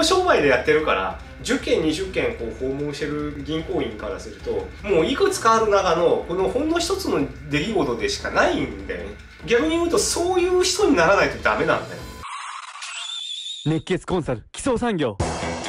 商売でやってるから10件20件こう訪問してる銀行員からすると、もういくつかある中のこのほんの一つの出来事でしかないんだよね。逆に言うとそういう人にならないとダメなんだよ。 熱血コンサル基礎産業。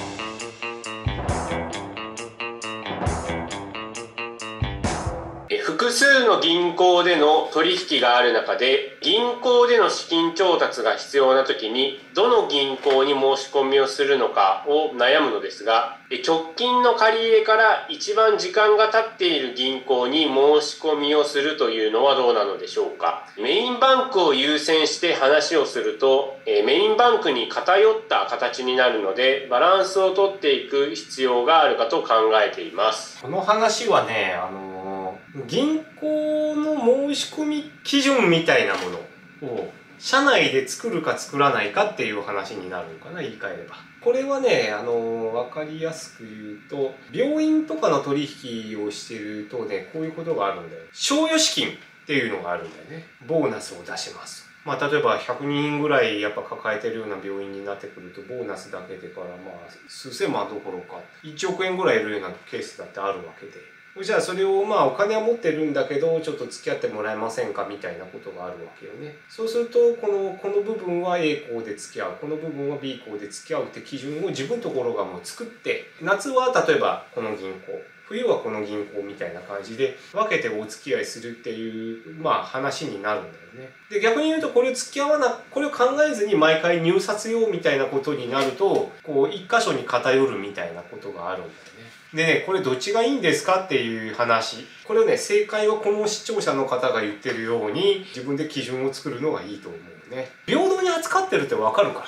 複数の銀行での取引がある中で、銀行での資金調達が必要な時にどの銀行に申し込みをするのかを悩むのですが、直近の借り入れから一番時間が経っている銀行に申し込みをするというのはどうなのでしょうか。メインバンクを優先して話をすると、メインバンクに偏った形になるので、バランスをとっていく必要があるかと考えています。 この話はね、銀行の申し込み基準みたいなものを社内で作るか作らないかっていう話になるのかな、言い換えれば。これはね、分かりやすく言うと、病院とかの取引をしてるとね、こういうことがあるんだよ。賞与資金っていうのがあるんだよね。ボーナスを出します。例えば100人ぐらいやっぱ抱えてるような病院になってくると、ボーナスだけでから数千万どころか1億円ぐらいいるようなケースだってあるわけで。じゃあそれをお金は持ってるんだけどちょっと付き合ってもらえませんかみたいなことがあるわけよね。そうするとこの部分は A 校で付き合う、この部分は B 校で付き合うって基準を自分のところがもう作って、夏は例えばこの銀行、冬はこの銀行みたいな感じで分けてお付き合いするっていう話になるんだよね。で逆に言うとこれを考えずに毎回入札用みたいなことになると一箇所に偏るみたいなことがあるんだよね。でね、これどっちがいいんですかっていう話。これをね、正解はこの視聴者の方が言ってるように自分で基準を作るのがいいと思うね。平等に扱ってるってわかるから。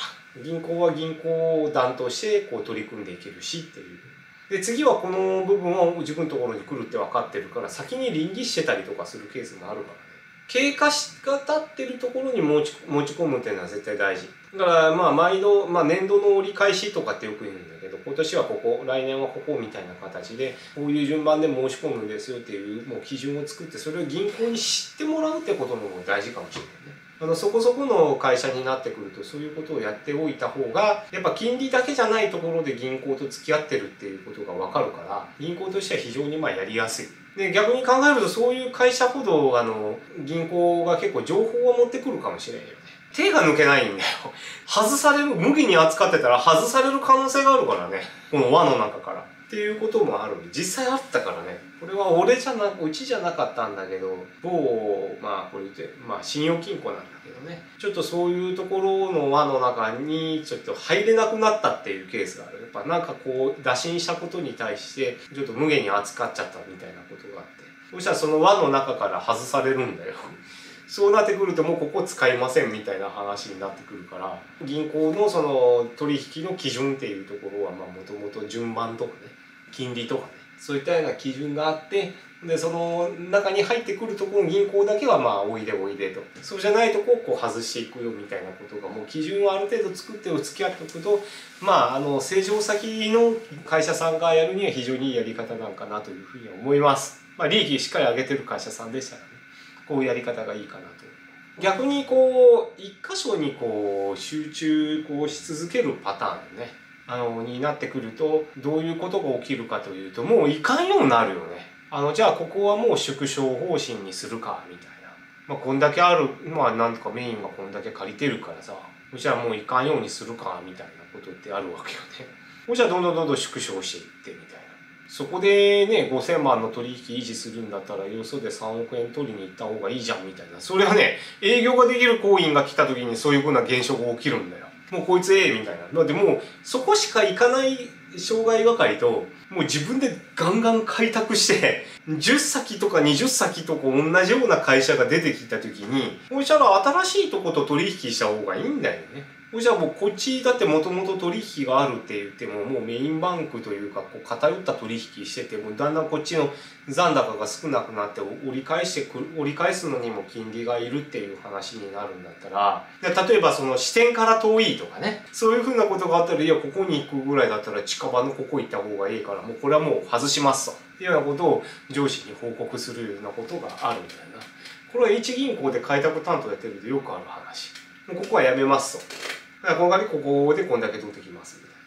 銀行は銀行団として取り組んでいけるしっていう。で次はこの部分は自分のところに来るって分かってるから先に倫理してたりとかするケースもあるからね。経過が経ってるところに持ち込むっていうのは絶対大事。だから毎度、年度の折り返しとかってよく言うんだけど、今年はここ、来年はここみたいな形でこういう順番で申し込むんですよっていうもう基準を作って、それを銀行に知ってもらうってことも大事かもしれないね。そこそこの会社になってくるとそういうことをやっておいた方が、やっぱ金利だけじゃないところで銀行と付き合ってるっていうことが分かるから、銀行としては非常にやりやすい。で逆に考えるとそういう会社ほど銀行が結構情報を持ってくるかもしれないよね。手が抜けないんだよ。外される、無限に扱ってたら外される可能性があるからね、この輪の中からっていうこともあるんで、実際あったからね。これはうちじゃなかったんだけど、某これで信用金庫なんだけどね、ちょっとそういうところの輪の中にちょっと入れなくなったっていうケースがある。やっぱ打診したことに対してちょっと無限に扱っちゃったみたいなことがあって、そしたらその輪の中から外されるんだよ。そうなってくるともうここ使いませんみたいな話になってくるから、銀行のその取引の基準っていうところはもともと順番とかね、金利とかね、そういったような基準があって、でその中に入ってくるところの銀行だけはおいでおいでと、そうじゃないとこを外していくよみたいなことがもう基準をある程度作ってお付き合っておくと、正常先の会社さんがやるには非常にいいやり方なんかなというふうに思います。利益しっかり上げてる会社さんでしたらね、こういうやり方がいいかなと。逆に一箇所に集中し続けるパターンね、になってくるとどういうことが起きるかというと、もういかんようになるよね。じゃあここはもう縮小方針にするかみたいな、こんだけある、なんとかメインがこんだけ借りてるからさ、じゃあもういかんようにするかみたいなことってあるわけよね。じゃあどんどん縮小していってみたいな。そこでね、5000万の取引維持するんだったらよそで3億円取りに行った方がいいじゃんみたいな。それはね、営業ができる行員が来た時にそういうふうな現象が起きるんだよ。もうこいつみたいな。だってもうそこしか行かない障害係と、もう自分でガンガン開拓して10先とか20先とか同じような会社が出てきた時に、そしたら新しいとこと取引した方がいいんだよね。じゃあもうこっちだってもともと取引があるって言っても、もうメインバンクというか偏った取引してても、だんだんこっちの残高が少なくなって折り返すのにも金利がいるっていう話になるんだったら、例えばその支店から遠いとかね、そういうふうなことがあったら、いやここに行くぐらいだったら近場のここ行った方がいいから、もうこれはもう外しますとっていうようなことを上司に報告するようなことがあるみたいな。これは H 銀行で開拓担当やってるとよくある話。もうここはやめますと。ここでこんだけ取ってきますみたいな。っ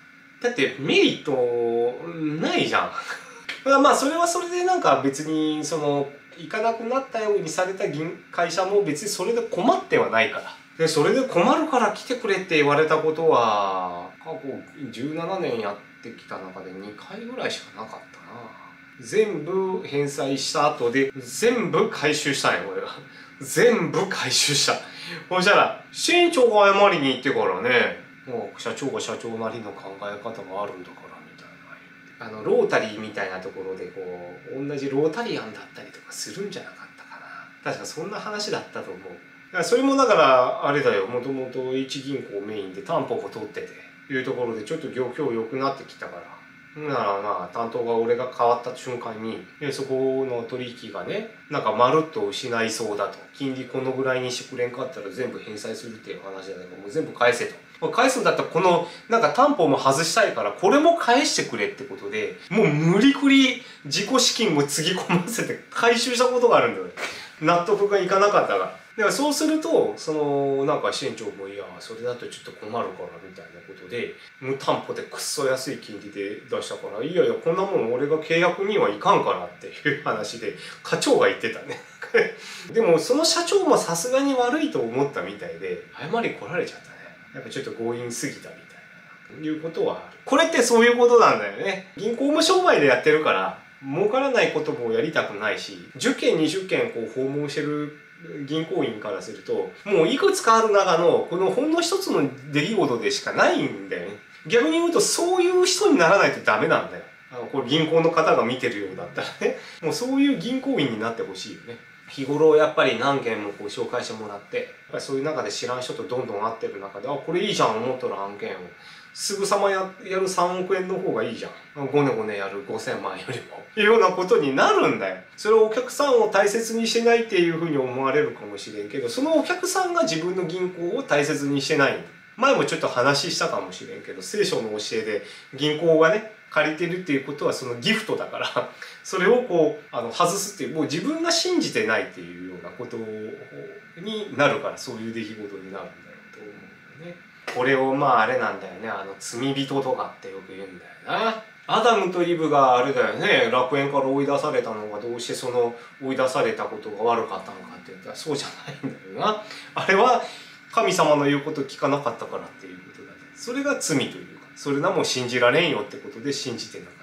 だってメリットないじゃん。まあそれはそれでなんか別にその行かなくなったようにされた会社も別にそれで困ってはないから。でそれで困るから来てくれって言われたことは過去17年やってきた中で2回ぐらいしかなかったな。全部返済した後で全部回収したんよ俺が。全部回収した。そしたら支店長が謝りに行ってからね、もう社長が社長なりの考え方があるんだからみたいな。ロータリーみたいなところでこう同じロータリアンだったりとかするんじゃなかったかな。確かそんな話だったと思う。だからそれもだからあれだよ、もともと一銀行メインで担保を取ってていうところでちょっと業況良くなってきたから。ならまあ担当が俺が変わった瞬間にそこの取引がねなんかまるっと失いそうだと、金利このぐらいにしてくれんかったら全部返済するっていう話だからもう全部返せと、返すんだったらこのなんか担保も外したいからこれも返してくれってことでもう無理くり自己資金もつぎ込ませて回収したことがあるんだよ。納得がいかなかったから。だからそうするとそのなんか支店長もいやそれだとちょっと困るからみたいなことで無担保でくっそ安い金利で出したからいやいやこんなもん俺が契約にはいかんからっていう話で課長が言ってたねでもその社長もさすがに悪いと思ったみたいで謝り来られちゃったね。やっぱちょっと強引すぎたみたいないうことはある。これってそういうことなんだよね。銀行も商売でやってるから儲からないこともやりたくないし10件20件こう訪問してる銀行員からするともういくつかある中のこのほんの一つの出来事でしかないんだよね。逆に言うとそういう人にならないとダメなんだよ。これ銀行の方が見てるようだったらねもうそういう銀行員になってほしいよね。日頃やっぱり何件もこう紹介してもらってやっぱりそういう中で知らん人とどんどん会ってる中でこれいいじゃん思っとる案件をすぐさまやる3億円の方がいいじゃん。ごねごねやる5000万よりも。いうようなことになるんだよ。それをお客さんを大切にしてないっていうふうに思われるかもしれんけど、そのお客さんが自分の銀行を大切にしてないんだ。前もちょっと話したかもしれんけど、聖書の教えで銀行がね、借りてるっていうことはそのギフトだから、それをこう外すっていう、もう自分が信じてないっていうようなことになるから、そういう出来事になるんだよと思うんだよね。これをまああれなんだよね、罪人とかってよく言うんだよな。アダムとイブがあれだよね、楽園から追い出されたのがどうしてその追い出されたことが悪かったのかって言ったらそうじゃないんだよな。あれは神様の言うこと聞かなかったからっていうことだね。それが罪というか、それなも信じられんよってことで信じてなかった。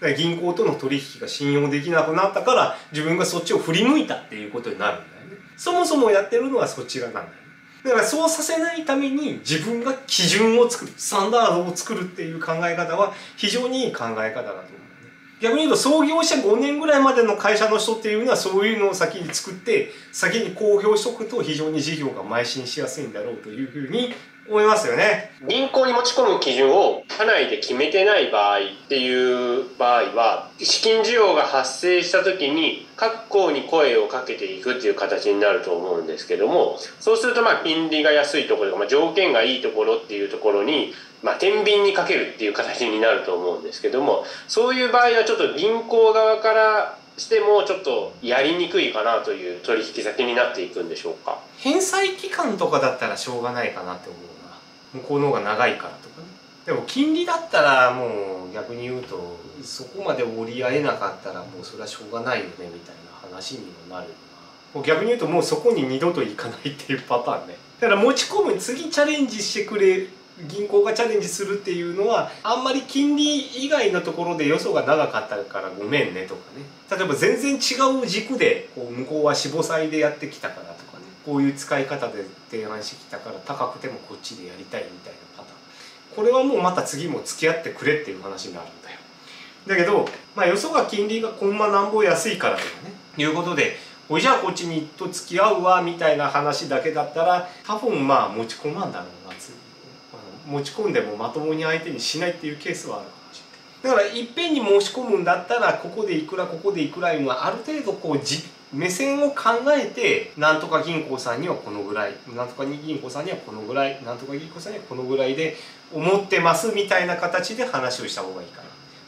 だから銀行との取引が信用できなくなったから自分がそっちを振り向いたっていうことになるんだよね。そもそもやってるのはそちらなんだよね。だからそうさせないために自分が基準を作る、スタンダードを作るっていう考え方は非常にいい考え方だと思うね。逆に言うと創業者5年ぐらいまでの会社の人っていうのはそういうのを先に作って先に公表しとくと非常に事業が邁進しやすいんだろうというふうに思いますよね。 銀行に持ち込む基準を社内で決めてない場合っていう場合は資金需要が発生した時に各行に声をかけていくっていう形になると思うんですけども、そうすると金利が安いところとか、条件がいいところっていうところに天秤にかけるっていう形になると思うんですけども、そういう場合はちょっと銀行側からしてもちょっとやりにくいかなという取引先になっていくんでしょうか。 返済期間とかだったらしょうがないかなって思うな。向こうの方が長いからとかね。でも金利だったらもう逆に言うとそこまで折り合えなかったらもうそれはしょうがないよねみたいな話にもなるよな。逆に言うともうそこに二度と行かないっていうパターンね。だから持ち込む次チャレンジしてくれ銀行がチャレンジするっていうのはあんまり金利以外のところでよそが長かったからごめんねとかね。例えば全然違う軸で向こうは45歳でやってきたからとかね、こういう使い方で提案してきたから高くてもこっちでやりたいみたいなパターン、これはもうまた次も付き合ってくれっていう話になるんだよ。だけどよそが金利がコンマなんぼ安いからとかねいうことでおいじゃあこっちにと付き合うわみたいな話だけだったら多分持ち込まんだろうな。持ち込んでもまともに相手にしないっていうケースはあるかもしれない。だからいっぺんに申し込むんだったらここでいくらここでいくらいうのはある程度目線を考えてなんとか銀行さんにはこのぐらい、なんとか銀行さんにはこのぐらい、なんとか銀行さんにはこのぐらいで思ってますみたいな形で話をした方がいいかな。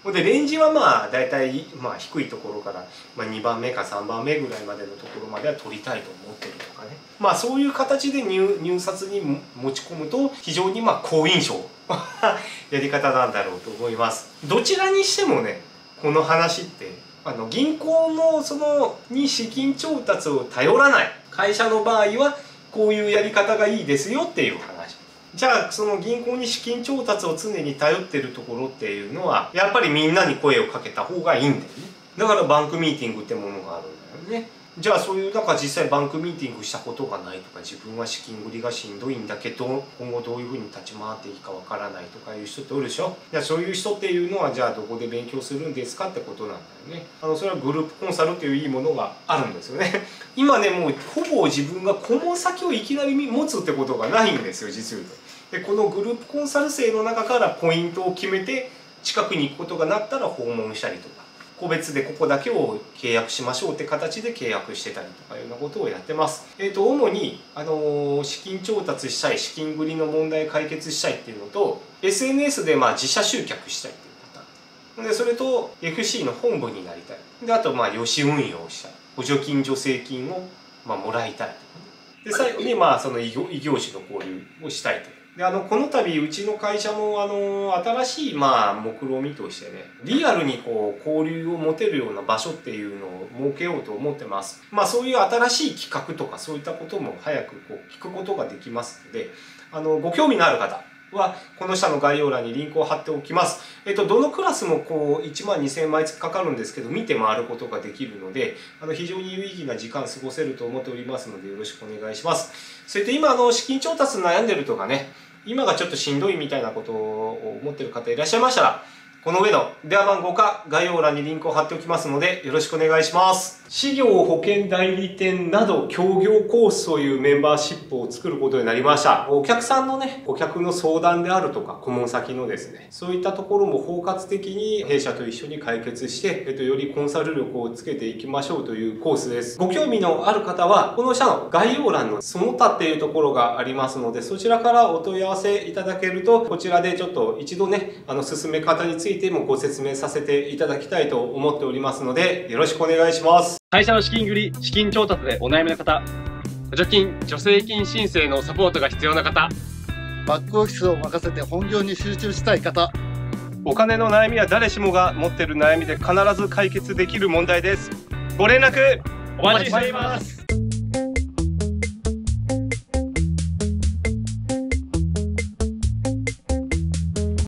でレンジはまあ大体まあ低いところから、まあ、2番目か3番目ぐらいまでのところまでは取りたいと思ってるとかね、まあそういう形で入札に持ち込むと非常にまあ好印象やり方なんだろうと思います。どちらにしてもね、この話って銀行のに資金調達を頼らない会社の場合はこういうやり方がいいですよっていう話。じゃあその銀行に資金調達を常に頼ってるところっていうのはやっぱりみんなに声をかけた方がいいんだよね。だからバンクミーティングってものがあるんだよね。じゃあそういう実際バンクミーティングしたことがないとか、自分は資金繰りがしんどいんだけど今後どういうふうに立ち回っていいかわからないとかいう人っておるでしょ。じゃあそういう人っていうのはじゃあどこで勉強するんですかってことなんだよね。それはグループコンサルっていういいものがあるんですよね。今ねもうほぼ自分が顧問先をいきなり持つってことがないんですよ、実言うと。でこのグループコンサル生の中からポイントを決めて近くに行くことがなったら訪問したりとか、個別でここだけを契約しましょうって形で契約してたりとかいうようなことをやってます。主に資金調達したい、資金繰りの問題解決したいっていうのと SNS で自社集客したいっていうパターンで、それと FC の本部になりたいで、あと予支運用をしたい、補助金助成金をもらいたいとか、で最後にその異業種の交流をしたいと。でこの度うちの会社も新しい目論見としてね、リアルに交流を持てるような場所っていうのを設けようと思ってます。そういう新しい企画とかそういったことも早く聞くことができますので、ご興味のある方はこの下の概要欄にリンクを貼っておきます。どのクラスも1万2000円毎月かかるんですけど見て回ることができるので、非常に有意義な時間過ごせると思っておりますのでよろしくお願いします。それと今資金調達悩んでるとかね、今がちょっとしんどいみたいなことを思ってる方いらっしゃいましたら、この上の電話番号か概要欄にリンクを貼っておきますのでよろしくお願いします。事業保険代理店など協業コースというメンバーシップを作ることになりました。お客さんのね、顧客の相談であるとか顧問先のですね、そういったところも包括的に弊社と一緒に解決して、よりコンサル力をつけていきましょうというコースです。ご興味のある方はこの下の概要欄のその他っていうところがありますので、そちらからお問い合わせいただけると、こちらでちょっと一度ね進め方についてもご説明させていただきたいと思っておりますのでよろしくお願いします。 会社の資金繰り、資金調達でお悩みの方、補助金、助成金申請のサポートが必要な方、 バックオフィスを任せて本業に集中したい方、 お金の悩みは誰しもが持っている悩みで必ず解決できる問題です。ご連絡お待ちしています。